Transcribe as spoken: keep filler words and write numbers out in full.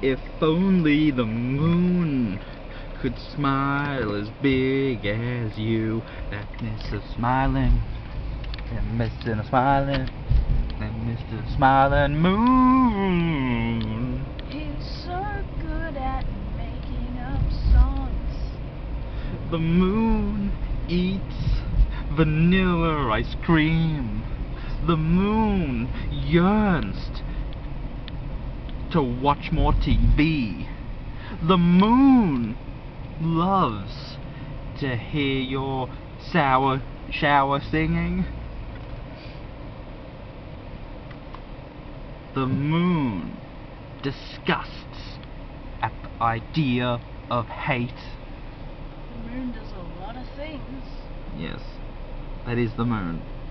If only the moon could smile as big as you. That Mister Smiling, that Mister Smiling, that Mister Smiling Moon. He's so good at making up songs. The moon eats vanilla ice cream. The moon yearns to watch more T V. The moon loves to hear your sour shower singing. The moon disgusts at the idea of hate. The moon does a lot of things. Yes, that is the moon.